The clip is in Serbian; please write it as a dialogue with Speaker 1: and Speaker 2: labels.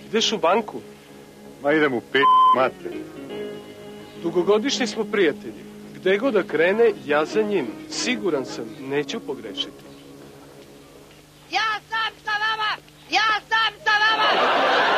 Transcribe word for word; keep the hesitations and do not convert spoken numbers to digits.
Speaker 1: Ideš u banku?
Speaker 2: Ma idem u p*** mater.
Speaker 1: Dugogodišnji smo prijatelji. Gde god da krene, ja za njim. Siguran sam, neću pogrešiti.
Speaker 3: Ja sam sa vama! Ja sam sa vama!